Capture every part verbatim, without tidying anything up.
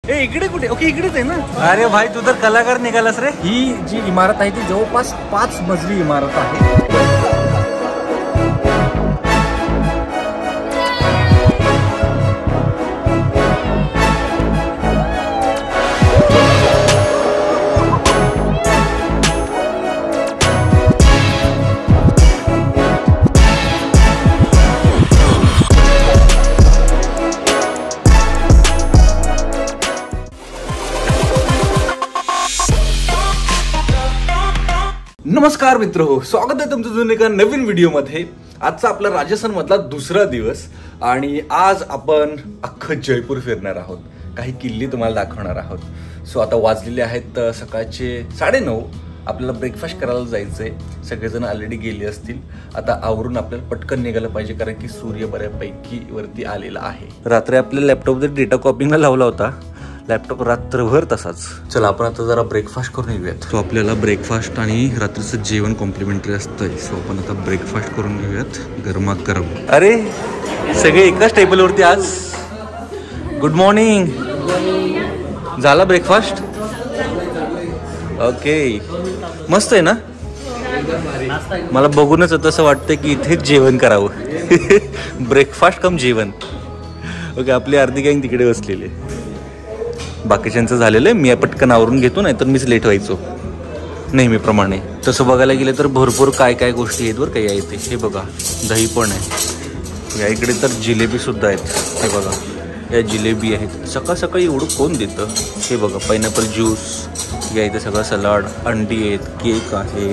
ए इकडे कुठे? ओके इकडेच आहे ना. अरे भाई तू तर कलाकार निघालास रे. ही जी इमारत आहे ती जवळपास पाच मजली इमारत आहे. नमस्कार मित्रहो, स्वागत आहे तुमचं जुने एका नवीन व्हिडिओमध्ये. आजचा आपला राजस्थान मधला दुसरा दिवस आणि आज आपण अख्खं जयपूर फिरणार आहोत. काही किल्ले तुम्हाला दाखवणार आहोत. सो आता वाजलेले आहेत सकाळचे साडेनऊ. आपल्याला ब्रेकफास्ट करायला जायचंय. सगळेजण ऑलरेडी गेले असतील. आता आवरून आपल्याला पटकन निघायला पाहिजे कारण की सूर्य बऱ्यापैकी वरती आलेला आहे. रात्री आपल्या लॅपटॉपवर डेटा कॉपिंगला लावला होता. लॅपटॉप रात्रभर तसाच. चला आपण आता जरा ब्रेकफास्ट करून येऊयात. सो आपल्याला ब्रेकफास्ट आणि रात्रीचं जेवण कॉम्प्लिमेंटरी असतंय. सो आपण आता ब्रेकफास्ट करून घेऊयात गरमागरम. अरे सगळे एकाच टेबलवरती आज. Good morning. झाला ब्रेकफास्ट? ओके मस्त आहे ना. मला बघूनच तसं वाटतं की इथेच जेवण करावं. ब्रेकफास्ट कम जेवण. ओके आपली अर्धी गँग तिकडे बसलेली आहे. बाकीच्यांचं झालेलं आहे. मी पटकन आवरून घेतो नाही तर मीच लेट व्हायचो नेहमीप्रमाणे. तसं बघायला गेलं तर भरपूर काय काय गोष्टी आहेत बरं. काही आहे ते हे बघा. दही पण आहे. या इकडे तर जिलेबी सुद्धा आहेत. हे बघा या जिलेबी आहेत. सकाळ सकाळी एवढं कोण देतं. हे बघा पायनॅपल ज्यूस. या इथे सगळं सलाड, अंडी आहेत, केक आहे.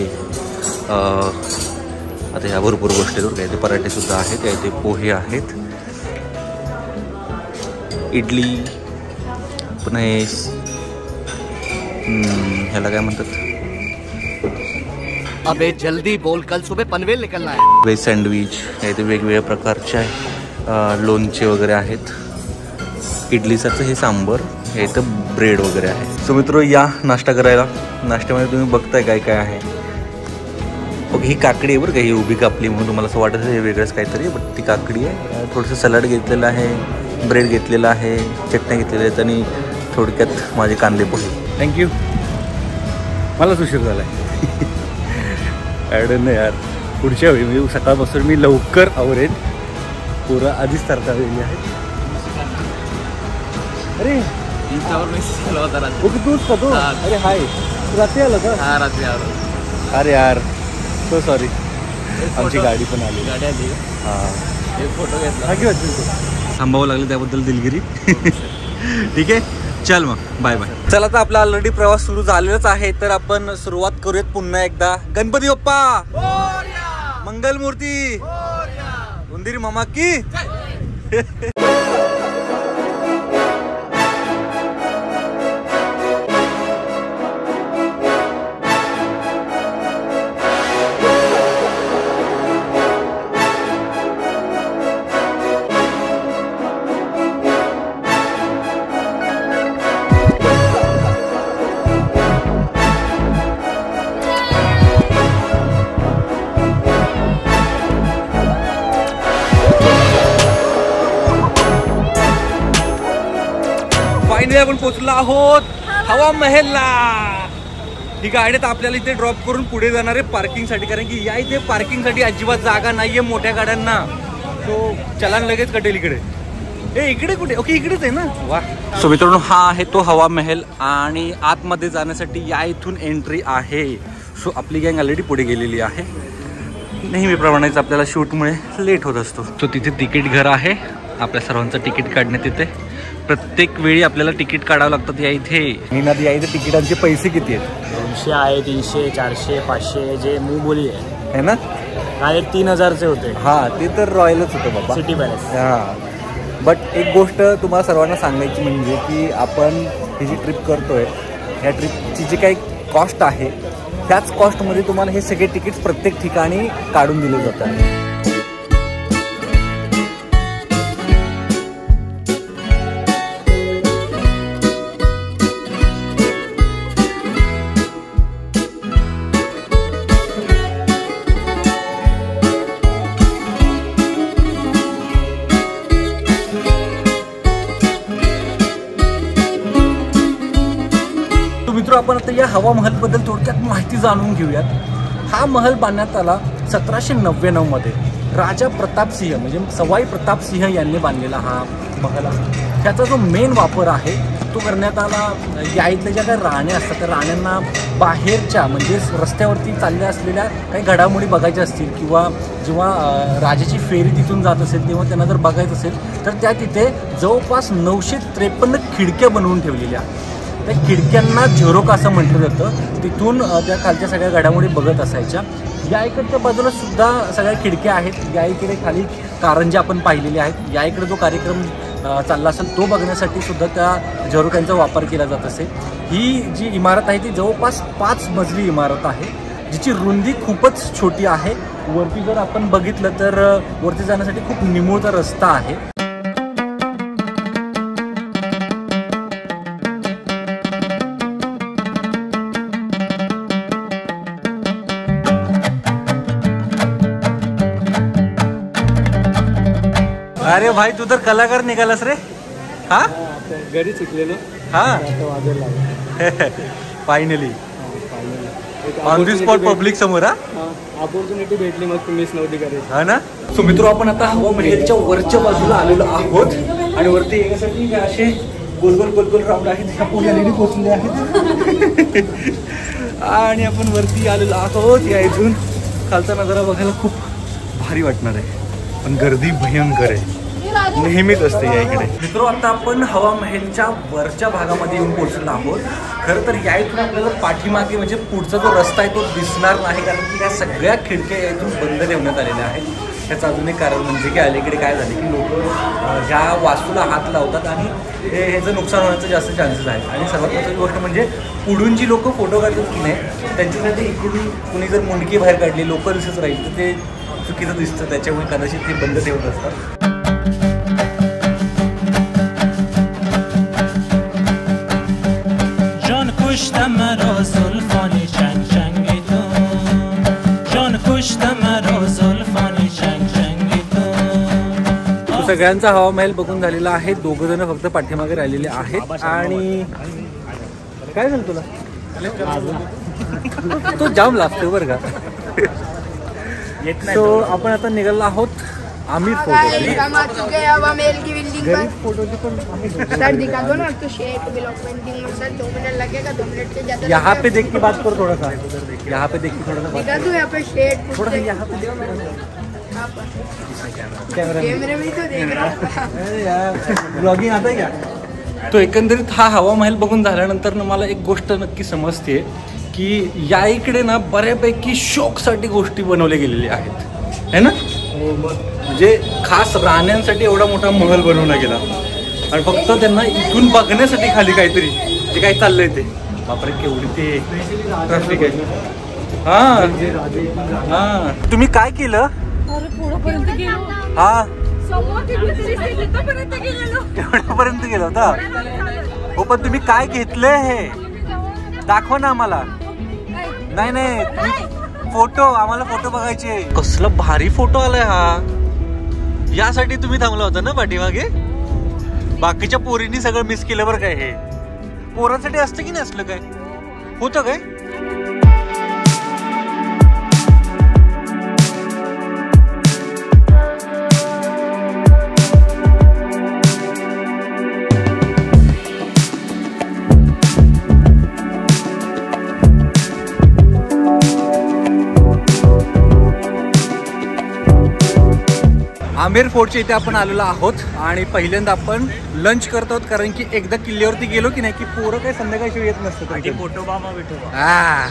आता ह्या भरपूर गोष्टी आहेत. या इथे पराठे सुद्धा आहेत. या इथे पोहे आहेत. इडली पुन्हा ह्याला काय म्हणतात. अबे जल्दी बोल, कल सुबह पनवेल निकलना है. Veg sandwich. इथे वेगवेगळ्या प्रकारचे लोणचे वगैरे आहेत. इडलीसारखं हे सांबर. हे इथं ब्रेड वगैरे आहे. सो मित्र या नाश्ता करायला. नाश्त्यामध्ये तुम्ही बघताय काय काय आहे. ओके ही काकडी आहे बरं का. ही उभी कापली म्हणून तुम्हाला असं वाटत हे वेगळंच काहीतरी. बट ती काकडी आहे. थोडंसं सलाड घेतलेलं आहे. ब्रेड घेतलेला आहे. चटण्या घेतलेल्या आहेत आणि थोडक्यात माझे कांदे पोहे. थँक्यू. मलाच उशीर झाला आहे. ॲडन नाही यार. पुढच्या वेळी मी सकाळपासून मी लवकर आवरेन. पुरा आधीच तरकालेली आहे. अरे ओके तूच का तू. अरे हाय रात्री आलं का. हा रात्री आलो. अरे यार सो सॉरी. आमची गाडी पण आली. गाडी आली. हां एक फोटो घेतला. हा घेऊ. थांबावं लागलं त्याबद्दल दिलगिरी. ठीक आहे चल मग बाय बाय. चला तर आपला ऑलरेडी प्रवास सुरू झालेलाच आहे. तर आपण सुरुवात करूयात पुन्हा एकदा. गणपती बाप्पा मंगलमूर्ती उंदीर मामा की. आपण पोहोचलो आहोत हवा महलला. ही गाडी तर आपल्याला इथे ड्रॉप करून पुढे जाणार आहे पार्किंग साठी. कारण की या इथे पार्किंग साठी अजिबात जागा नाहीये मोठ्या गाड्यांना. तो चलान लगेच कटेल इकडे. ए इकडे कुठे? ओके इकडेच आहे ना. वा. सो मित्रांनो हा आहे तो हवा महल आणि आतमध्ये जाण्यासाठी या इथून एंट्री आहे. सो आपली गँग ऑलरेडी पुढे गेलेली आहे. नेहमीप्रमाणेच आपल्याला शूटमुळे लेट होत असतो. सो तिथे तिकीट घर आहे. आपल्या सर्वांचं तिकीट काढण्यात येते. प्रत्येक वेळी आपल्याला तिकीट काढावं लागतात या इथे. निनाद या इथे तिकिटांचे पैसे किती आहेत? दोनशे आहे, तीनशे, चारशे, पाचशे जे मूग बोली आहे है ना. काय तीन हजारचे होते. हा ते तर रॉयलच होतं बाबा. City palace. हा बट एक गोष्ट तुम्हाला सर्वांना सांगायची म्हणजे की आपण ही जी ट्रिप करतोय ह्या ट्रिपची जी काही कॉस्ट आहे त्याच कॉस्टमध्ये तुम्हाला हे सगळे तिकीट्स प्रत्येक ठिकाणी काढून दिले जातात. तो मित्र आपण आता या हवा महल बद्दल थोडक्यात माहिती जाणून घेऊयात। हा महल बांधण्यात आला सतराशे नव्याण्णव मध्ये राजा प्रताप सिंह म्हणजे सवाई प्रताप सिंह यांनी बांधलेला हा महल आहे। त्याचा जो मेन वापर आहे तो करण्यात आला, या इथल्या ज्या काही राण्या असतात त्या राण्यांना बाहेरच्या म्हणजे रस्त्यावरती चालल्या असलेल्या काही घडामोडी बघायच्या असतील किंवा जेव्हा राजाची फेरी तिथून जात असेल तेव्हा त्यांना जर बघायचं असेल तर त्या तिथे जवळपास नऊशे त्रेपन्न खिडक्या बनवून ठेवलेल्या आहेत। त्या खिडक्यांना झरोका असं म्हटलं जातं। तिथून त्या खालच्या सगळ्या घडामोडी बघत असायच्या। या इकडच्या बाजूला सुद्धा सगळ्या खिडक्या आहेत। या इकडे खाली कारंजे आपण पाहिलेले आहेत। या इकडे जो कार्यक्रम चालला असेल तो बघण्यासाठी सुद्धा त्या झरोक्यांचा वापर केला जात असेल। ही जी इमारत आहे ती जवळपास पाच मजली इमारत आहे, जिची रुंदी खूपच छोटी आहे। वरती जर आपण बघितलं तर वरती जाण्यासाठी खूप निमुळता रस्ता आहे। अरे भाई तू तर कलाकार निघालास रे। हा घरी शिकलेलो हा finally on the spot public समोर हा ऑपॉर्च्युनिटी भेटली मग मिस नव्हती करायची हा ना। सो मित्र आपण आता हवा महलच्या वरच्या बाजूला आलेलो आहोत आणि वरती येण्यासाठी असे गोल गोल गोल गोल राऊंड आहेत। ह्या पुढे ऑलरेडी पोहोचले आहेत आणि आपण वरती आलेलो आहोत। या इथून खालचा नजारा बघायला खूप भारी वाटणार आहे, पण गर्दी भयंकर आहे, नेहमीच असते या इकडे। मित्र आता आपण हवा महलच्या वरच्या भागामध्ये येऊन पोहोचलो आहोत। खरं तर या इथून आपल्याला पाठीमागे म्हणजे पुढचा जो रस्ता आहे तो दिसणार नाही, कारण की ह्या सगळ्या खिडक्या या इथून बंद ठेवण्यात आलेल्या आहेत। ह्याचं अजून एक कारण म्हणजे की अलीकडे काय झाले की लोक ह्या वास्तूला हात लावतात आणि हे ह्याचं नुकसान होण्याचं जास्त चान्सेस आहेत। आणि सर्वात महत्त्वाची गोष्ट म्हणजे पुढून जी लोक फोटो काढतात की नाही त्यांच्यासाठी इकडून कुणी जर मुंडकी बाहेर काढली लोक दिसत राहील तर ते चुकीचं दिसतं, त्याच्यामुळे कदाचित ते बंद ठेवत असतात। सगळ्यांचा हवा महल बघून झालेला आहे। दोघं जण फक्त पाठीमागे राहिलेले आहेत। आणि काय झालं तुला तो जाम लागतो बरं का। तो आपण आता निघालो आहोत आमिर फोटो हम आ चुके हैं हवा महल की बिल्डिंग पर। फोटो की पण सर दिखा दो ना तो शेप ब्लॉक पेंटिंग में सर दो मिनट लगेगा, दो मिनट से ज्यादा। यहाँ पे देख के बात करो थोड़ा सा, यहाँ पे देख के थोड़ा सा बात दिखा दो यहाँ पे शेड थोड़ा सा यहाँ पे देखो कैमरे में तो देख रहा हूँ यार ब्लॉगिंग आता है क्या। तो एकंदरीत हा हवा महल बघून झाल्यानंतर ना मला एक गोष्ट नक्की समजते की या इकडे ना बऱ्यापैकी शौकसाठी गोष्टी बनवल्या गेलेल्या आहेत है ना। म्हणजे खास राहण्यांसाठी एवढा मोठा महल बनवला गेला आणि फक्त त्यांना इथून बघण्यासाठी खाली काहीतरी जे काही चाललंय ते बापरे केवढी ते ट्रॅफिक आहे। हा हा तुम्ही काय केलं हा एवढ्यापर्यंत गेलो होता हो, पण तुम्ही काय घेतलंय हे दाखवा ना आम्हाला। नाही नाही तुम्ही फोटो आम्हाला फोटो बघायचे। कसला भारी फोटो आलाय हा, यासाठी तुम्ही थांबला होता ना पाठीमागे। बाकीच्या पोरींनी सगळं मिस केलं बरं काय। हे पोरांसाठी असतं की नसलं काय होतं काय। आमेर फोर्टच्या इथे आपण आलेलो आहोत आणि पहिल्यांदा आपण लंच करत आहोत, कारण की एकदा किल्ल्यावरती गेलो की नाही की पोरं काही संध्याकाळशिवाय येत नसतं। फोटो बाबा भेटो हा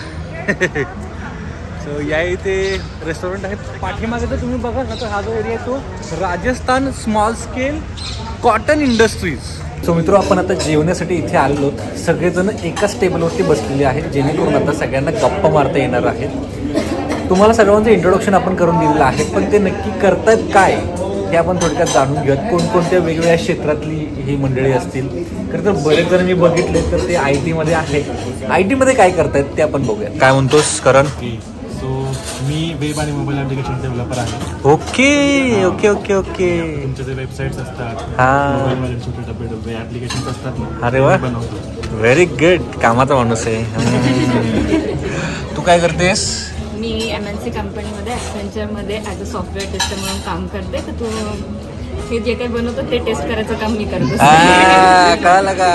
सो या इथे रेस्टॉरंट आहे। पाठीमागे तर तुम्ही बघा ना तर हा जो एरिया आहे तो Rajasthan small scale cotton industries. So मित्र आपण आता जेवण्यासाठी इथे आलेलो आहोत। सगळेजण एकाच टेबलवरती बसलेले आहेत जेणेकरून आता सगळ्यांना गप्पा मारता येणार आहेत। तुम्हाला सर्वांचं इंट्रोडक्शन आपण करून दिलेलं आहे, पण ते नक्की करतात काय हे आपण थोडक्यात जाणून घेऊयात। कोणकोणत्या वेगवेगळ्या क्षेत्रातली ही मंडळी असतील। खरं तर बरेच जण मी बघितले तर ते आय टीमध्ये आहे। आय टीमध्ये काय करतायत ते आपण बघूया। काय म्हणतोस करण? सो मी वेब आणि मोबाईल ॲप्लिकेशन डेव्हलपर आहे। ओके ओके ओके ओके तुमचे जे वेबसाईट्स असतात हां मोबाईलमध्ये छोटे डबे डबे ॲप्लिकेशन्स असतात ना, अरे वा बनवतो। व्हेरी गुड, कामाचा माणूस आहे. तू काय करतेस? मी एम एन सी कंपनीमध्ये ॲक्सेंचरमध्ये ॲज अ सॉफ्टवेअर टेस्टर म्हणून काम करते. तर तू हे जे काही बनवतो ते टेस्ट करायचं काम मी करत असते. कळलं का?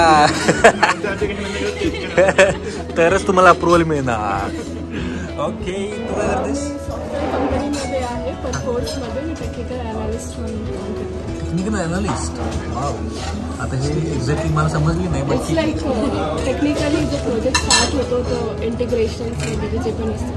तरच तुम्हाला अप्रुव्हल मिळणार. ओके, तू काय करतेस? कंपनीमध्ये आहे पण कोर्समध्ये मी टेक्निकल अनालिस्ट म्हणून काम करते. टेक्निकल अनालिस्ट, आता हे एक्झॅक्टली मला समजली नाही. इट्स लाईक टेक्निकली जो प्रोजेक्ट स्टार्ट होतो तो इंटिग्रेशन वगैरे जे पण असतं.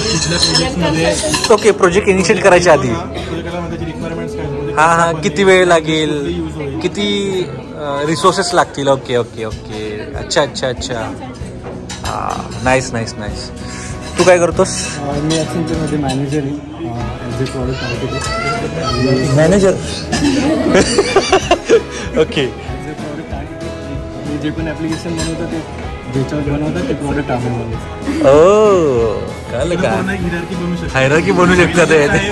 ओके, प्रोजेक्ट इनिशिएट करायच्या आधी हा हा किती वेळ लागेल, किती रिसोर्सेस लागतील. ओके ओके ओके, अच्छा अच्छा अच्छा, हां, नाईस नाईस नाईस. तू काय करतोस? मी ॲक्सेंचरमध्ये मॅनेजर आहे, as a product architect. Manager. Okay, as a product architect मी जे पण ॲप्लिकेशन बनवतं ते ज्याच्यावर बनवतात ते प्रॉडक्ट आपण बनवतो. ओ, कळलं का? हायरार्की बनवू शकतात.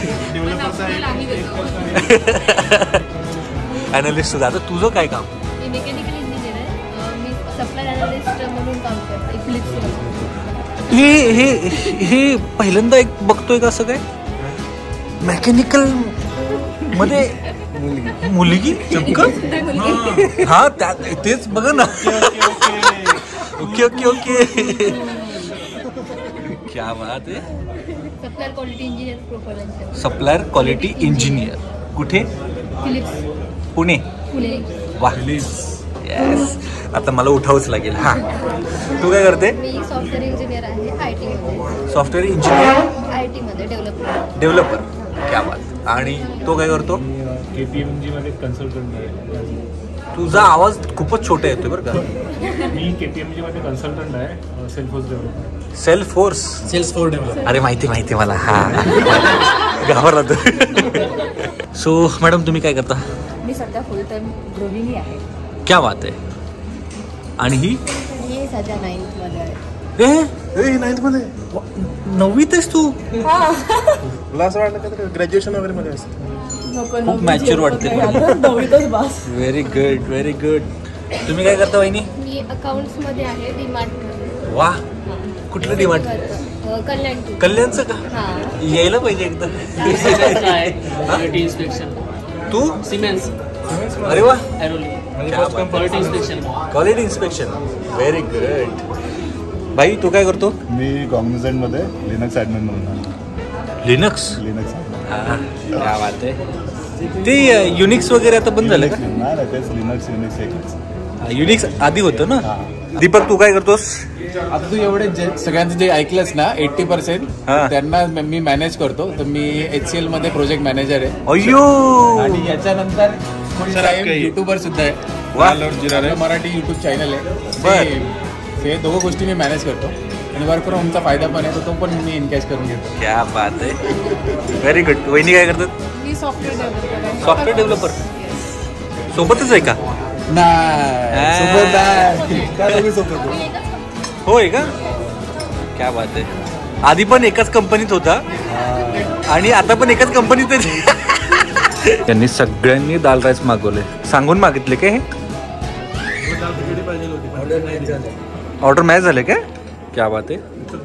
अनालिस्ट सुद्धा. आता तुझं काय काम? मी मेकॅनिकल इंजिनियर आहे. मी सप्लाय अनालिस्ट म्हणून काम करते फिलिप्समध्ये. हे हे हे पहिल्यांदा एक बघतोय का असं काय मेकॅनिकल मध्ये मुलगी? चमक हा, त्या तेच बघा ना. ओके ओके ओके, क्या बात आहे. Supplier quality engineer profile. Supplier quality engineer कुठे? फिलिप्स पुणे. पुणे. वा, येस. आता मला उठावंच लागेल. हा, तू काय करते? मी सॉफ्टवेअर इंजिनियर आहे आय टीमध्ये. सॉफ्टवेअर इंजिनियर आय टीमध्ये डेव्हलपर. डेव्हलपर, क्या बात. आणि तो काय करतो? के पी एम जीमध्ये कन्सल्टंट आहे. तुझा आवाज खूपच छोटा येतोय बरं का. मी के पी एम जीमध्ये कन्सल्टंट आहे, Salesforce developer. Self force. Salesforce developer. अरे माहिती माहिती मला. हा, गावाला तो. सो मॅडम, तुम्ही काय करता? मी सध्या फुल टाइम गृहिणी आहे. क्या बात आहे. आणि ही मी सध्या नाईन्थमध्ये आहे. ए नाईन्थ मध्ये? नववीत आहेस तू? मला असं वाटलं का ग्रॅज्युएशन वगैरे मध्ये असतं. खूप मॅच्युअर वाटते. Very good very good. तुम्ही काय करता वहिनी? मी अकाउंट्समध्ये आहे डीमार्टमध्ये. वा, कुठलं डिमांड? कल्याण. कल्याणचं का? हां. यायला पाहिजे एकदा. इन्स्पेक्शन. तू? सिमेंस. अरे वा, quality inspection. Quality inspection, very good. भाई, तू काय करतो? मी कॉग्निझंटमध्ये लिनक्स ॲडमिन म्हणून आहे. लिनक्स. लिनक्स क्या बात आहे. ते युनिक्स वगैरे आता बंद झालं का? नाही नाही, तेच लिनक्स युनिक्स एकच. युनिक्स आधी होतं ना. दीपक, तू काय करतोस? आता तू एवढे जे सगळ्यांचं जे ऐकलंस ना, एट्टी पर्सेंट हा. त्यांना मी मॅनेज करतो. तर मी एच सी एल मध्ये प्रोजेक्ट मॅनेजर आहे. अय्यो, आणि याच्यानंतर फुल टाइम युट्यूबर सुद्धा आहे. वा. आपलं मराठी युट्यूब चॅनल आहे. बर. ते- ते दोघं गोष्टी मी मॅनेज करतो. आणि वर्क फ्रॉम होमचा फायदा पण आहे, तो पण मी इनकॅश करून घेतो. क्या बात आहे. Very good. वहिनी काय करतात? मी सॉफ्टवेअर डेव्हलपर आहे. Software developer. सोबतच आहे का? नाही, सोबत नाही. त्या दोघी सोबत आहे. होय का? क्या बात आहे. आधी पण एकाच कंपनीत होता आणि आता पण एकाच कंपनीत आहे. त्यांनी सगळ्यांनी दाल राईस मागवले. सांगून मागितले काय? हे ऑर्डर मॅच झाले काय? क्या बात आहे.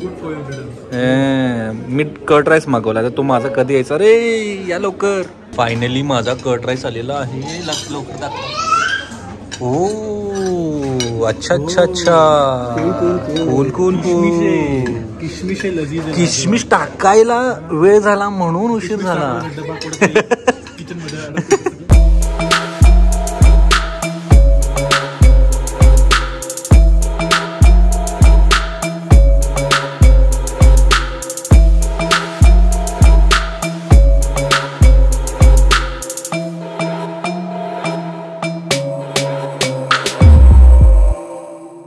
मी कर्ड राईस मागवला, तर तो माझा कधी यायचा? अरे या लवकर. फायनली माझा कर्ड राईस आलेला आहे. लवकर दाखव. ओ, अच्छा अच्छा अच्छा. Cool cool cool. किशमिश लजीज. किशमिश टाकायला वेळ झाला म्हणून उशीर झाला. किचन मध्ये